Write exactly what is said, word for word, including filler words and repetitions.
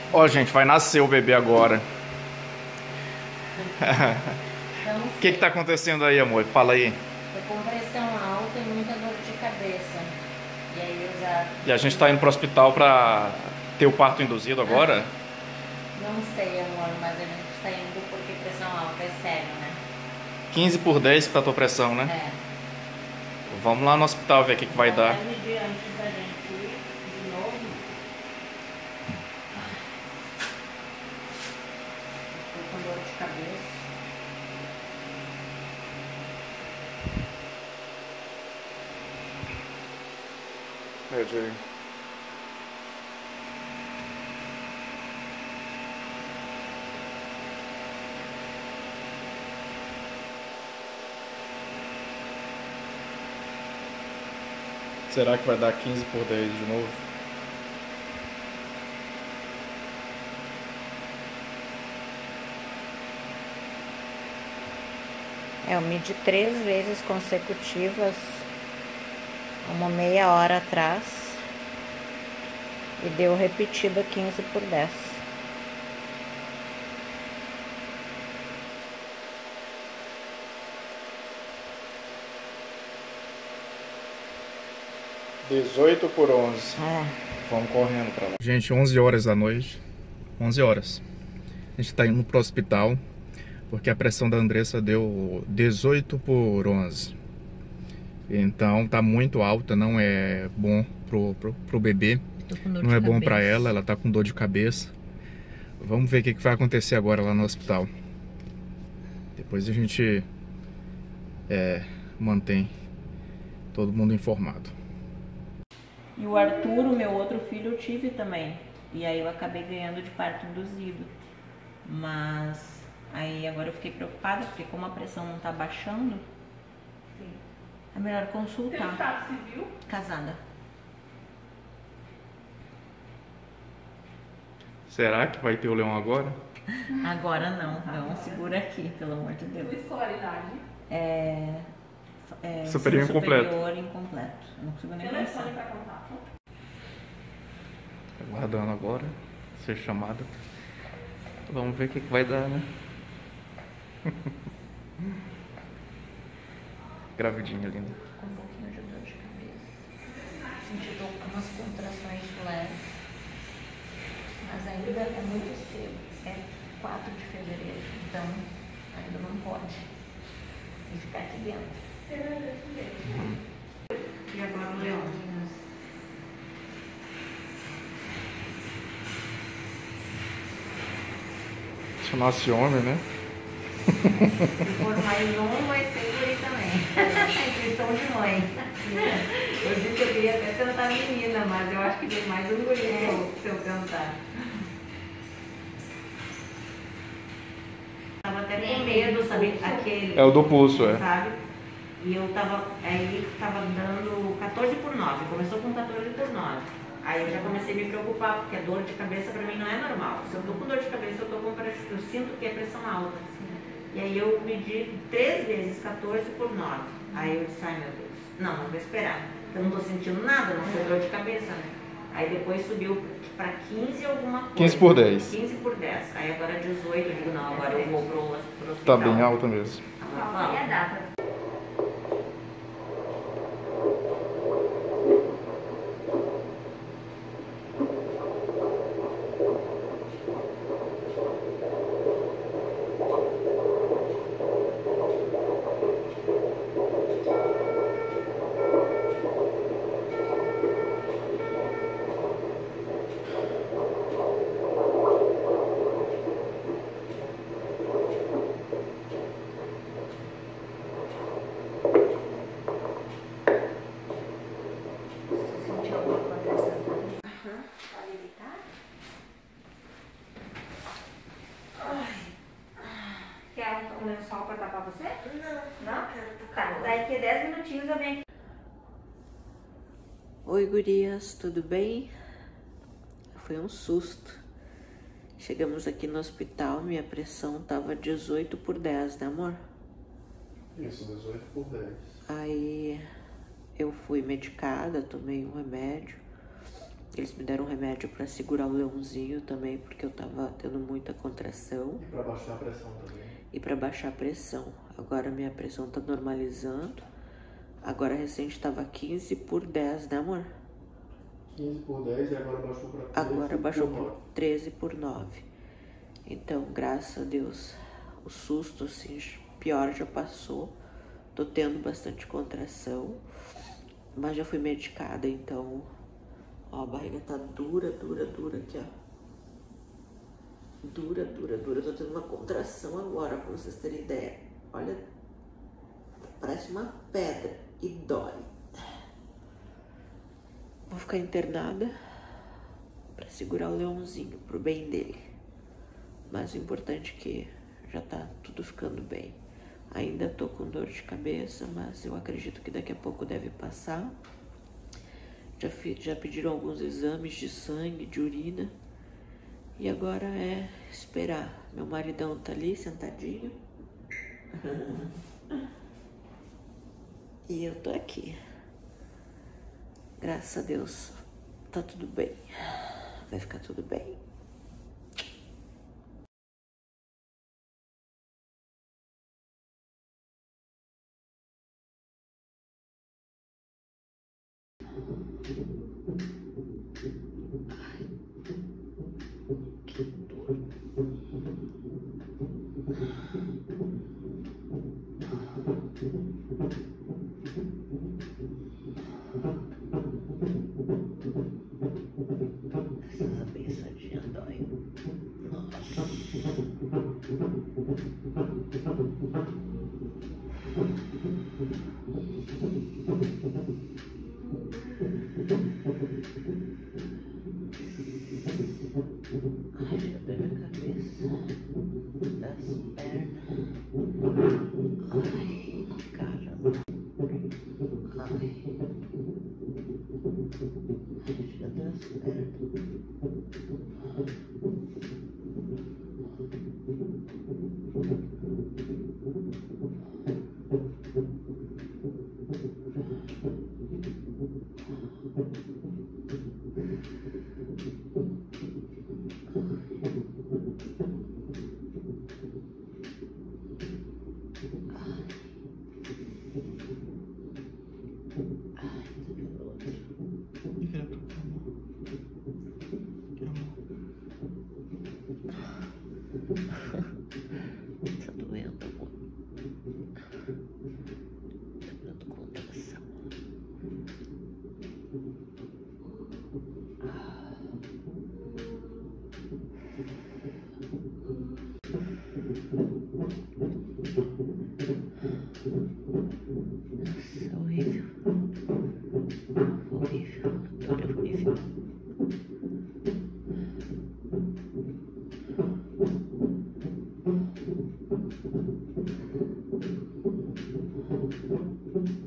Ó, oh, gente, vai nascer o bebê agora. O que que tá acontecendo aí, amor? Fala aí. Tô com pressão alta e muita dor de cabeça. E aí eu já... E a gente tá indo pro hospital pra ter o parto induzido agora? Ah, não sei, amor, mas a gente tá indo porque pressão alta é sério, né? quinze por dez que tá a tua pressão, né? É. Vamos lá no hospital ver o que que vai dar. Vai medir antes da gente ir de novo. Estou com dor de cabeça. Mede aí. Será que vai dar quinze por dez de novo? É, eu medi três vezes consecutivas, uma meia hora atrás, e deu repetida quinze por dez. dezoito por onze. É. Vamos correndo pra lá. Gente, onze horas da noite. onze horas. A gente tá indo pro hospital porque a pressão da Andressa deu dezoito por onze. Então tá muito alta, não é bom pro, pro, pro bebê. Não é bom pra ela, ela tá com dor de cabeça. Vamos ver o que que vai acontecer agora lá no hospital. Depois a gente é, mantém todo mundo informado. E o Arthur, o meu outro filho, eu tive também. E aí eu acabei ganhando de parto induzido. Mas aí agora eu fiquei preocupada, porque como a pressão não tá baixando, sim, é melhor consultar. Tem estado civil? Casada. Será que vai ter o leão agora? Agora não, então segura aqui, pelo amor de Deus. Escolaridade? É... É, superior incompleto. Superior incompleto. Não consigo nem pensar. Telefone para contato. Aguardando agora ser chamada. Vamos ver o que que vai dar, né? Gravidinha linda. Com um pouquinho de dor de cabeça. Senti umas contrações leves. Mas ainda é muito cedo. É quatro de fevereiro. Então ainda não pode. Tem que ficar aqui dentro. Uhum. E agora o leão. Se nasce homem, né? Se for mais um, vai ser guri também. Intuição de mãe. Eu disse que eu queria até tentar menina, mas eu acho que tem mais um guri é. Se eu tentar. Tava até com medo, sabe? Aquele, é o do pulso, é. Sabe? E eu tava, aí tava dando quatorze por nove, começou com quatorze por nove. Aí eu já comecei a me preocupar, porque a dor de cabeça pra mim não é normal. Se eu tô com dor de cabeça, eu, tô com pressão, eu sinto que é pressão alta. E aí eu medi três vezes quatorze por nove. Aí eu disse, ai meu Deus, não, não vou esperar. Eu não tô sentindo nada, não sei dor de cabeça, né? Aí depois subiu pra quinze alguma coisa. quinze por dez. quinze por dez. Aí agora dezoito, eu digo, não, agora eu vou pro, pro hospital. Tá bem alta mesmo. Qual é a data? Um lençol para dar para você? Não? Não? Tá, daqui a dez minutinhos eu venho aqui. Oi, gurias, tudo bem? Foi um susto. Chegamos aqui no hospital, minha pressão tava dezoito por dez, né, amor? Isso, dezoito por dez. Aí eu fui medicada, tomei um remédio. Eles me deram um remédio pra segurar o leãozinho também, porque eu tava tendo muita contração. E pra baixar a pressão também. E pra baixar a pressão. Agora minha pressão tá normalizando. Agora a recente tava quinze por dez, né, amor? quinze por dez e agora baixou pra treze. Agora baixou por treze por nove. Então, graças a Deus, o susto, assim, pior já passou. Tô tendo bastante contração, mas já fui medicada, então, ó, a barriga tá dura, dura, dura aqui, ó. Dura, dura, dura. Tô tendo uma contração agora, pra vocês terem ideia. Olha, parece uma pedra e dói. Vou ficar internada pra segurar o leãozinho, pro bem dele. Mas o importante é que já tá tudo ficando bem. Ainda tô com dor de cabeça, mas eu acredito que daqui a pouco deve passar. Já, fiz, já pediram alguns exames de sangue, de urina. E agora é esperar. Meu maridão tá ali, sentadinho. E eu tô aqui. Graças a Deus, tá tudo bem. Vai ficar tudo bem. Ai, que dor. Essa pensadinha dói. Nossa. Ai, já dói minha cabeça, das pernas. Ai, caramba. Ai, já das pernas. Tá doendo, amor. Tá dando contração. Nossa, horrível. Horrível. Dor horrível. Thank you.